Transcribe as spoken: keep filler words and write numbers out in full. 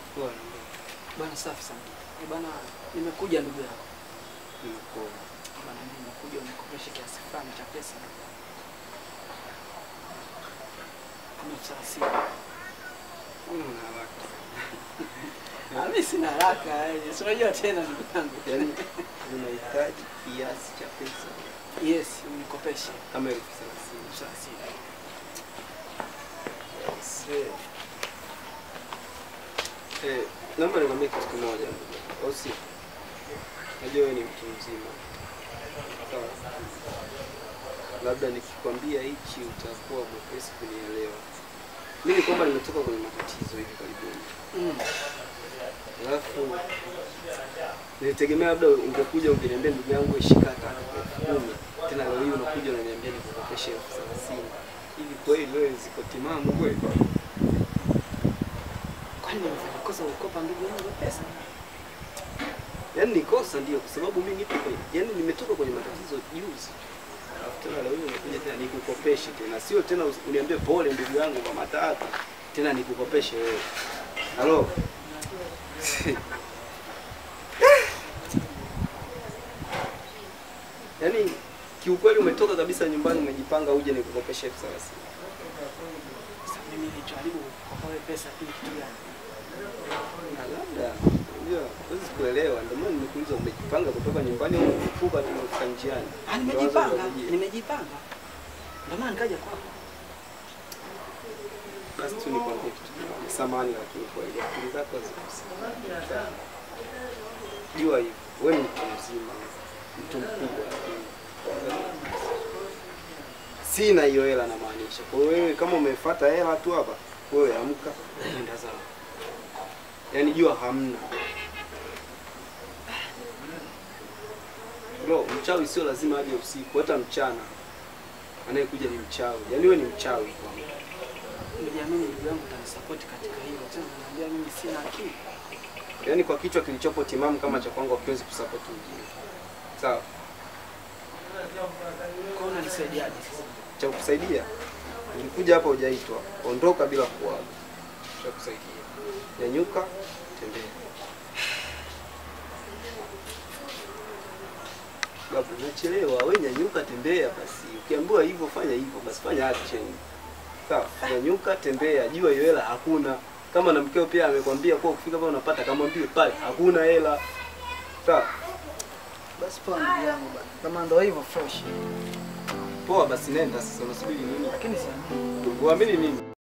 Bwana. Bwana safi sana. Eh bwana, nimekuja ndugu yako. Nimekuja. Bwana mimi nimekuja unikopeshe kiasi fulani cha pesa. Kama thelathini. Una haraka. Ah, mimi sina haraka, eh. Si unajua tena ndugu yangu. Yaani unahitaji kiasi cha pesa. Yes, unikopeshe Kama elfu thelathini. thelathini. Eh. Eh, naomba nikwambie kitu kimoja. Au si? Najua wewe ni mtu mzima. Sawa. Labda nikikwambia hichi utakuwa mwepesi kunielewa. Mimi kwamba nimetoka kwenye matatizo hivi karibuni. Mm. Alafu nilitegemea labda ungekuja ungeniambia ndugu yangu ishika hata kumi. Tena leo hii unakuja unaniambia nikukopeshe elfu thelathini. Hivi kweli wewe ziko timamu kweli? Kwani nimefanya kosa kukopa ndugu yangu pesa? Yaani ni kosa ndio kwa sababu mimi nipo yaani nimetoka kwenye matatizo juzi. Alafu tena leo hii unakuja tena nikukopeshe tena. Sio tena uniambie pole ndugu yangu mama tatu. Tena nikukopeshe wewe. Halo. Yaani kiukweli umetoka kabisa nyumbani umejipanga uje nikukopeshe elfu thelathini. Sasa mimi nilijaribu kukopa pesa pili kitu gani? Na labda unajua huwezi kuelewa ndio maana nimekuuliza umejipanga kutoka nyumbani au umefuka tu unafika njiani? Ah, nimejipanga, nimejipanga. Ndio maana nikaja kwako. Basi tu nikwambie kitu kimoja. Samahani lakini kwa ile akili zako hazikusa. Jua hivi, wewe ni mtu mzima, mtu mkubwa. Sina hiyo hela na maanisha. Kwa wewe kama umefuata hela tu hapa, wewe amka nenda zako. Yaani jua hamna. Bro, mchawi sio lazima aje usiku, hata mchana. Anayekuja ni mchawi. Yaani wewe ni mchawi kwa mimi. Niliamini ndugu yangu atanisupport katika hilo. Tena ananiambia mimi sina akili. Yaani kwa kichwa kilichopo timamu kama cha kwangu hakiwezi kusupport mwingine. Sawa? Kwa nini unisaidiaje sasa? Cha kukusaidia. Nilikuja hapa hujaitwa. Ondoka bila kuaga. Cha kusaidia. Nyanyuka, tembea. Babu, unachelewa. Wewe nyanyuka, tembea basi. Ukiambiwa hivyo fanya hivyo, basi fanya action. Sawa? Nyanyuka, tembea. Jua hiyo hela hakuna. Kama na mkeo pia amekwambia kwa kufika pale unapata, kama mwambie pale hakuna hela. Sawa? Basi poa ndugu yangu bana. Kama ndio hivyo fresh. Poa basi nenda sasa, unasubiri nini? Lakini siamini. Uamini nini?